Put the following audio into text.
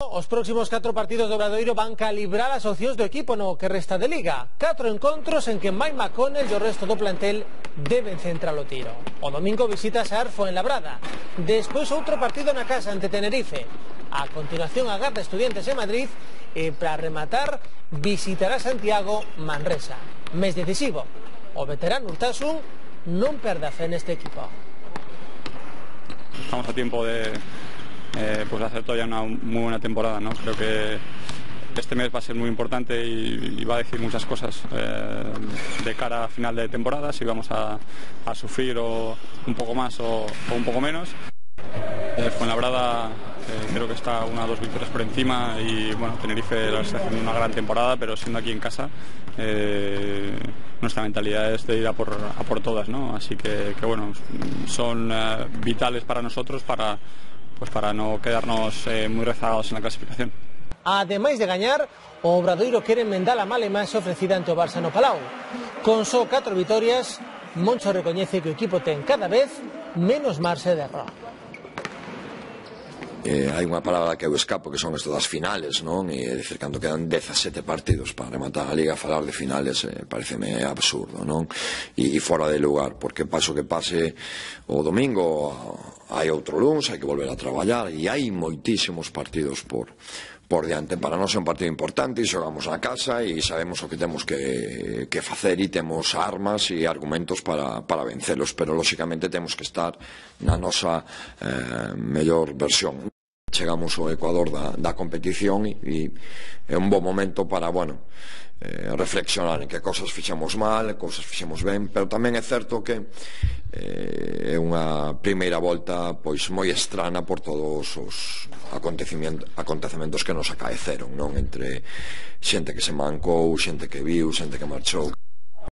Os próximos 4 partidos do Obradoiro van calibrar as opcións do equipo no que resta de Liga. 4 encontros en que Mike McConnell e o resto do plantel deben centrar o tiro. O domingo visita Sar Fuenlabrada. Despois outro partido na casa ante Tenerife. A continuación a Garda Estudiantes en Madrid e para rematar visitará Santiago Manresa. Mes decisivo. O veterano Urtasun non perde a fe neste equipo. Estamos a tiempo de hacer todavía una muy buena temporada, ¿no? Creo que este mes va a ser muy importante y va a decir muchas cosas de cara a final de temporada, si vamos a sufrir un poco más o un poco menos. Fuenlabrada creo que está 1 o 2 victorias por encima y bueno, Tenerife está haciendo una gran temporada, pero siendo aquí en casa nuestra mentalidad es de ir a por todas, ¿no? Así que bueno, son vitales para nosotros para no quedarnos muy rezagados en la clasificación. Ademais de gañar, o Obradoiro quere enmendar a mala imaxe ofrecida ante o Barça no Palau. Con só 4 vitorias, Moncho recoñece que o equipo ten cada vez menos marxe de error. Hai unha palabra que eu escapo, que son estas das finales, non? E dicir, cando quedan 17 partidos para rematar a Liga, falar de finales pareceme absurdo, non? E fora de lugar, porque paso que pase o domingo hai outro luns, hai que volver a traballar e hai moitísimos partidos por diante. Para nós é un partido importante e xogamos na casa e sabemos o que temos que facer e temos armas e argumentos para vencelos, pero lóxicamente temos que estar na nosa mellor versión. Chegamos ao Ecuador da competición e é un bo momento para, reflexionar en que cousas fixemos mal, cousas fixemos ben, pero tamén é certo que é unha primeira volta pois moi estrana por todos os acontecementos que nos acaeceron, non? Entre xente que se mancou, xente que viu, xente que marchou.